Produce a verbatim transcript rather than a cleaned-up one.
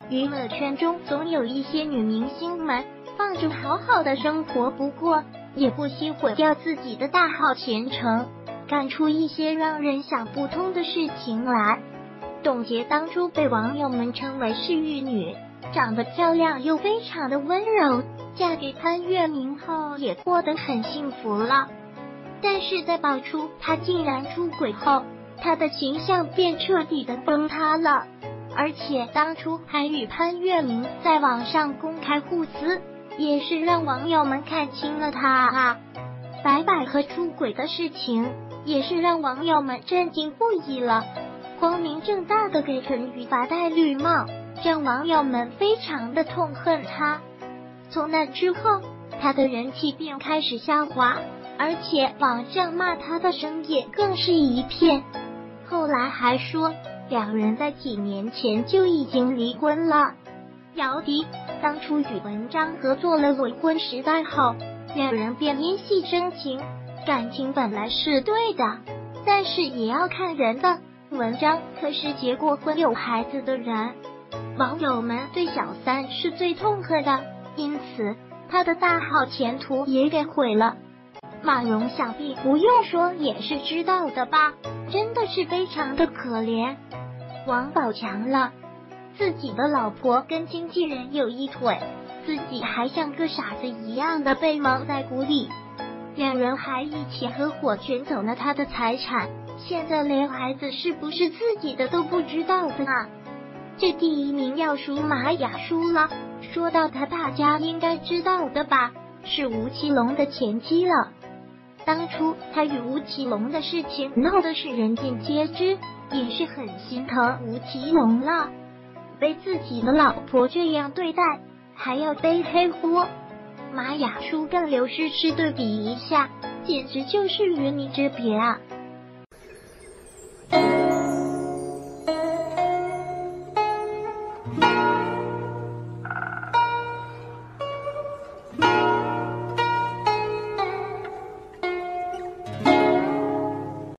娱乐圈中总有一些女明星们放着好好的生活不过，也不惜毁掉自己的大好前程，干出一些让人想不通的事情来。董洁当初被网友们称为是玉女，长得漂亮又非常的温柔，嫁给潘粤明后也过得很幸福了。但是在爆出她竟然出轨后，她的形象便彻底的崩塌了，而且当初还与潘粤明在网上公开互撕，也是让网友们看清了她啊。白百合出轨的事情也是让网友们震惊不已了，光明正大的给陈羽凡戴绿帽，让网友们非常的痛恨她。从那之后，她的人气便开始下滑，而且网上骂她的声也更是一片。后来还说两人在几年前就已经离婚了。姚笛当初与文章合作了《裸婚时代》后，两人便因戏生情，感情本来是对的，但是也要看人的。文章可是结过婚有孩子的人，网友们对小三是最痛恨的，因此他的大好前途也给毁了。马蓉想必不用说也是知道的吧，真的是非常的可怜。王宝强了，自己的老婆跟经纪人有一腿，自己还像个傻子一样的被蒙在鼓里，两人还一起合伙卷走了他的财产，现在连孩子是不是自己的都不知道的啊。这第一名要数马雅舒了，说到他大家应该知道的吧，是吴奇隆的前妻了。当初他与吴奇隆的事情闹的是人尽皆知，也是很心疼吴奇隆了，被自己的老婆这样对待，还要背黑锅。马雅舒跟刘诗诗对比一下，简直就是云泥之别啊。